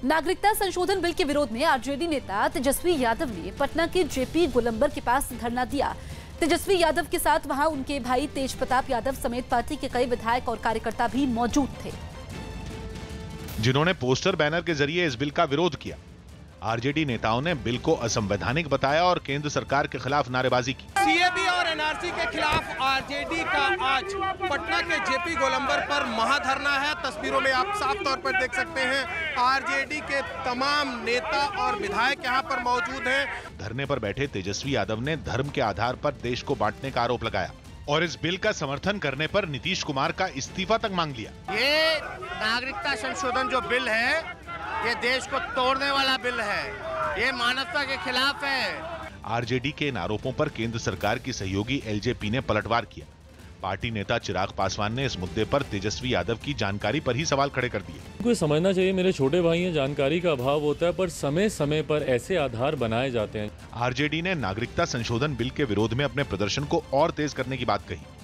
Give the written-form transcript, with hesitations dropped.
नागरिकता संशोधन बिल के विरोध में आरजेडी नेता तेजस्वी यादव ने पटना के जेपी गोलंबर के पास धरना दिया। तेजस्वी यादव के साथ वहां उनके भाई तेज प्रताप यादव समेत पार्टी के कई विधायक और कार्यकर्ता भी मौजूद थे, जिन्होंने पोस्टर बैनर के जरिए इस बिल का विरोध किया। आरजेडी नेताओं ने बिल को असंवैधानिक बताया और केंद्र सरकार के खिलाफ नारेबाजी की। सीएबी और एनआरसी के खिलाफ आरजेडी का आज पटना के जेपी गोलंबर पर महाधरना है। तस्वीरों में आप साफ तौर पर देख सकते हैं आरजेडी के तमाम नेता और विधायक यहाँ पर मौजूद हैं। धरने पर बैठे तेजस्वी यादव ने धर्म के आधार पर देश को बांटने का आरोप लगाया और इस बिल का समर्थन करने पर नीतीश कुमार का इस्तीफा तक मांग लिया। ये नागरिकता संशोधन जो बिल है ये देश को तोड़ने वाला बिल है, ये मानवता के खिलाफ है। आरजेडी के इन आरोपों पर केंद्र सरकार की सहयोगी एलजेपी ने पलटवार किया। पार्टी नेता चिराग पासवान ने इस मुद्दे पर तेजस्वी यादव की जानकारी पर ही सवाल खड़े कर दिए। कोई समझना चाहिए, मेरे छोटे भाई हैं, जानकारी का अभाव होता है, पर समय समय पर ऐसे आधार बनाए जाते हैं। आरजेडी ने नागरिकता संशोधन बिल के विरोध में अपने प्रदर्शन को और तेज करने की बात कही।